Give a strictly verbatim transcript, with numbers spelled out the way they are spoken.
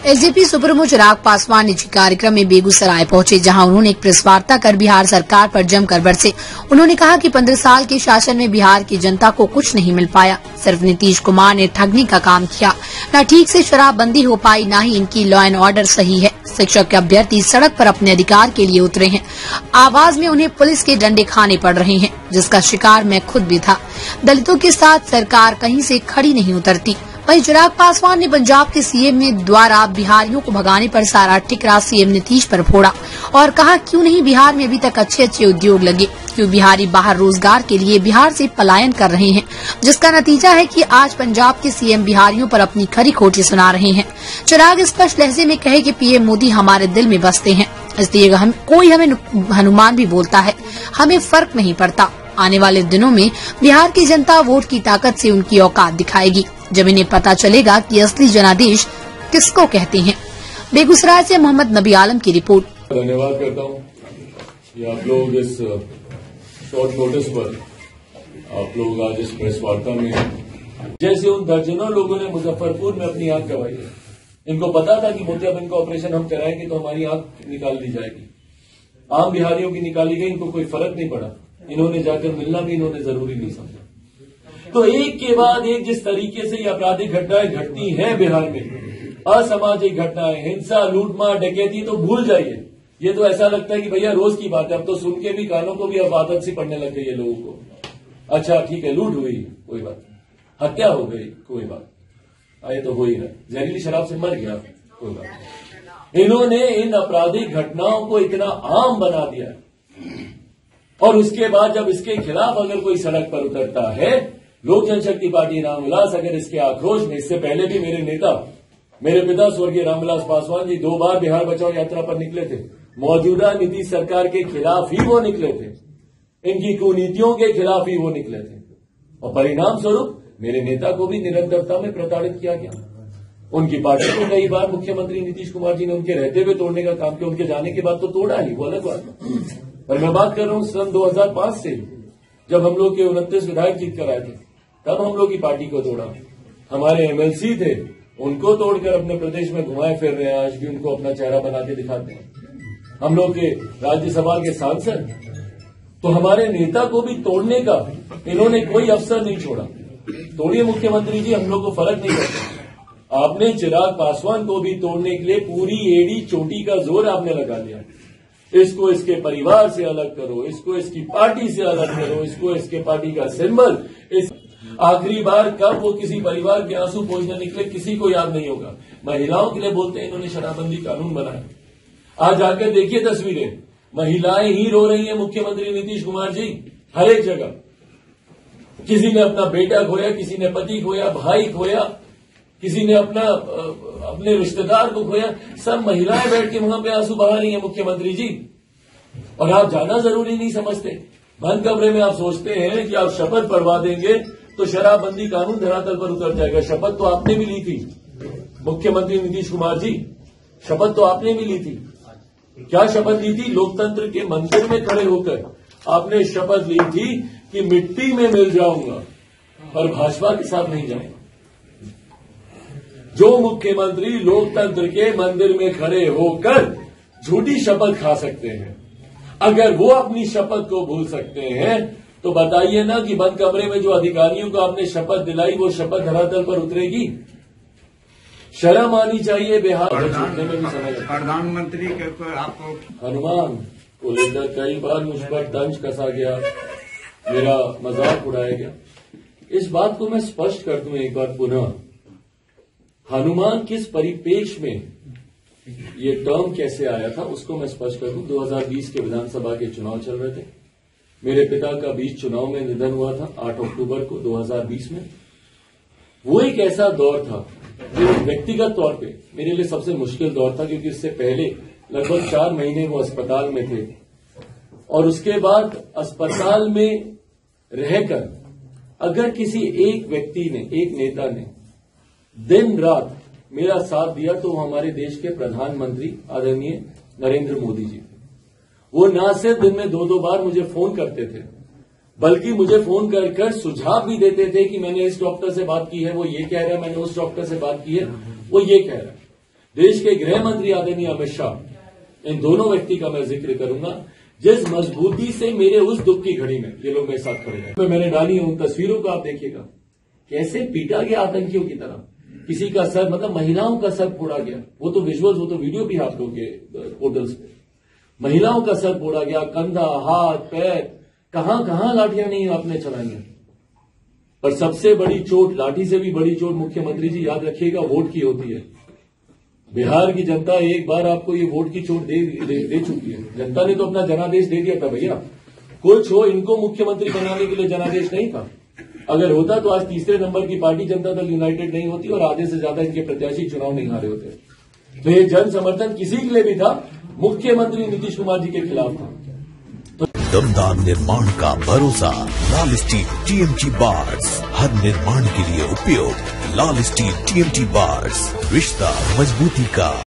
SDP supremo Chirag Paswan निजी कार्यक्रम में बेगूसराय पहुंचे, जहां उन्होंने एक प्रेस वार्ता कर बिहार सरकार पर जमकर बरसे। उन्होंने कहा कि पंद्रह साल के शासन में बिहार की जनता को कुछ नहीं मिल पाया, सिर्फ नीतीश कुमार ने ठगने का काम किया। न ठीक से शराबबंदी हो पाई, न ही इनकी लॉ एंड ऑर्डर सही है। शिक्षक के अभ्यर्थी सड़क पर अपने अधिकार के लिए उतरे हैं, आवाज में उन्हें पुलिस के डंडे खाने पड़ रहे हैं, जिसका शिकार मैं खुद भी था। दलितों के साथ सरकार कहीं से खड़ी नहीं उतरती। वहीं चिराग पासवान ने पंजाब के सीएम ने द्वारा बिहारियों को भगाने पर सारा ठिकरा सीएम नीतीश पर फोड़ा और कहा, क्यों नहीं बिहार में अभी तक अच्छे अच्छे उद्योग लगे, क्यों बिहारी बाहर रोजगार के लिए बिहार से पलायन कर रहे हैं, जिसका नतीजा है कि आज पंजाब के सीएम बिहारियों पर अपनी खरी खोटी सुना रहे हैं। चिराग स्पष्ट लहजे में कहे कि पीएम मोदी हमारे दिल में बसते हैं, इसलिए हम कोई हमें हनुमान भी बोलता है, हमें फर्क नहीं पड़ता। आने वाले दिनों में बिहार की जनता वोट की ताकत से उनकी औकात दिखाएगी, जब इन्हें पता चलेगा कि असली जनादेश किसको कहते हैं। बेगूसराय से मोहम्मद नबी आलम की रिपोर्ट। धन्यवाद करता हूँ कि आप लोग इस शॉर्ट नोटिस पर आप लोग आज इस प्रेस वार्ता में, जैसे उन दर्जनों लोगों ने मुजफ्फरपुर में अपनी आंख गंवाई है। इनको पता था कि मोतियाबिंद का ऑपरेशन हम कराएंगे तो हमारी आंख निकाल दी जाएगी। आम बिहारियों की निकाली गई, इनको कोई फर्क नहीं पड़ा। इन्होंने जाकर मिलना भी इन्होंने जरूरी नहीं समझा। तो एक के बाद एक जिस तरीके से ये आपराधिक घटनाएं घटती हैं बिहार में, असामाजिक घटनाएं, हिंसा, लूटमार, डकैती, तो भूल जाइए। ये तो ऐसा लगता है कि भैया रोज की बात है। अब तो सुन के भी कानों को भी अब आदत सी पड़ने लग गई है लोगों को। अच्छा ठीक है, लूट हुई कोई बात, हत्या हो गई कोई बात, ये तो हो ही है, जहरीली शराब से मर गया कोई बात। इन्होंने इन आपराधिक घटनाओं को इतना आम बना दिया, और उसके बाद जब इसके खिलाफ अगर कोई सड़क पर उतरता है, लोक जनशक्ति पार्टी रामविलास अगर इसके आक्रोश में, इससे पहले भी मेरे नेता, मेरे पिता स्वर्गीय रामविलास पासवान जी दो बार बिहार बचाओ यात्रा पर निकले थे। मौजूदा नीतीश सरकार के खिलाफ ही वो निकले थे, इनकी कुनीतियों के खिलाफ ही वो निकले थे, और परिणाम स्वरूप मेरे नेता को भी निरंतरता में प्रताड़ित किया गया। उनकी पार्टी को कई बार मुख्यमंत्री नीतीश कुमार जी ने उनके रहते हुए तोड़ने का काम किया, उनके जाने के बाद तो तोड़ा ही, वो अलग बात। पर मैं बात कर रहा हूं सन दो हज़ार पांच से, जब हम लोग के उनतीस विधायक जीत कर आए थे, तब हम लोग की पार्टी को तोड़ा। हमारे एमएलसी थे, उनको तोड़कर अपने प्रदेश में घुमाए फिर रहे हैं, आज भी उनको अपना चेहरा बना के दिखाते हैं। हम लोग के राज्यसभा के सांसद, तो हमारे नेता को भी तोड़ने का इन्होंने कोई अवसर नहीं छोड़ा। तोड़िए मुख्यमंत्री जी, हम लोग को फर्क नहीं पड़ता। आपने चिराग पासवान को भी तोड़ने के लिए पूरी एड़ी चोटी का जोर आपने लगा दिया। इसको इसके परिवार से अलग करो, इसको इसकी पार्टी से अलग करो, इसको इसके पार्टी का सिंबल। इस आखिरी बार कब वो किसी परिवार के आंसू पोंछने निकले, किसी को याद नहीं होगा। महिलाओं के लिए बोलते हैं इन्होंने शराबबंदी कानून बनाया। आज आकर देखिए तस्वीरें, महिलाएं ही रो रही हैं मुख्यमंत्री नीतीश कुमार जी, हर एक जगह। किसी ने अपना बेटा खोया, किसी ने पति खोया, भाई खोया, किसी ने अपना अपने रिश्तेदार को खोया। सब महिलाएं बैठ के वहां पे आंसू बहा रही हैं मुख्यमंत्री जी, और आप जाना जरूरी नहीं समझते। बंद कमरे में आप सोचते हैं कि आप शपथ पढ़वा देंगे तो शराबबंदी कानून धरातल पर उतर जाएगा। शपथ तो आपने भी ली थी मुख्यमंत्री नीतीश कुमार जी, शपथ तो आपने भी ली थी। क्या शपथ ली थी? लोकतंत्र के मंदिर में खड़े होकर आपने शपथ ली थी कि मिट्टी में मिल जाऊंगा और भाजपा के साथ नहीं जाऊंगा। जो मुख्यमंत्री लोकतंत्र के मंदिर में खड़े होकर झूठी शपथ खा सकते हैं, अगर वो अपनी शपथ को भूल सकते हैं, तो बताइए ना कि बंद कमरे में जो अधिकारियों को आपने शपथ दिलाई, वो शपथ धरातल पर उतरेगी? शर्म आनी चाहिए बिहार। झूठने में भी समय प्रधानमंत्री के आपको हनुमान को लेकर कई बार मुझ पर तंज कसा गया, मेरा मजाक उड़ाया गया। इस बात को मैं स्पष्ट कर दूं एक बार पुनः, हनुमान किस परिपेक्ष में ये टर्म कैसे आया था उसको मैं स्पष्ट कर दूं। दो हज़ार बीस के विधानसभा के चुनाव चल रहे थे, मेरे पिता का बीच चुनाव में निधन हुआ था आठ अक्टूबर को दो हज़ार बीस में। वो एक ऐसा दौर था जो व्यक्तिगत तौर पे मेरे लिए सबसे मुश्किल दौर था, क्योंकि इससे पहले लगभग चार महीने वो अस्पताल में थे, और उसके बाद अस्पताल में रहकर अगर किसी एक व्यक्ति ने, एक नेता ने दिन रात मेरा साथ दिया तो वो हमारे देश के प्रधानमंत्री आदरणीय नरेंद्र मोदी जी थे। वो ना सिर्फ दिन में दो दो बार मुझे फोन करते थे, बल्कि मुझे फोन कर कर सुझाव भी देते थे कि मैंने इस डॉक्टर से बात की है, वो ये कह रहा है, मैंने उस डॉक्टर से बात की है, वो ये कह रहा है। देश के गृह मंत्री आदरणीय अमित शाह, इन दोनों व्यक्ति का मैं जिक्र करूंगा जिस मजबूती से मेरे उस दुख की घड़ी में ये लोग मेरे साथ खड़े हैं। मैंने डाली उन तस्वीरों को आप देखिएगा, कैसे पीटा गया आतंकियों की तरह, किसी का सर, मतलब महिलाओं का सर फोड़ा गया। वो तो विजुअल्स, वो तो वीडियो भी आप लोग के पोर्टल्स पे, महिलाओं का सर फोड़ा गया, कंधा, हाथ, पैर, कहां कहां लाठियां नहीं आपने चलाई हैं। पर सबसे बड़ी चोट, लाठी से भी बड़ी चोट मुख्यमंत्री जी याद रखिएगा, वोट की होती है। बिहार की जनता एक बार आपको ये वोट की चोट दे, दे, दे चुकी है। जनता ने तो अपना जनादेश दे दिया था भैया। कुछ हो, इनको मुख्यमंत्री बनाने के लिए जनादेश नहीं था। अगर होता तो आज तीसरे नंबर की पार्टी जनता दल यूनाइटेड नहीं होती और आधे से ज्यादा इनके प्रत्याशी चुनाव नहीं हारे होते। तो ये जन समर्थन किसी के लिए भी था, मुख्यमंत्री नीतीश कुमार जी के खिलाफ था। दमदार निर्माण का भरोसा लाल स्टील टीएमटी बार्स, हर निर्माण के लिए उपयोग लाल स्टील टीएमटी बार्स, रिश्ता मजबूती का।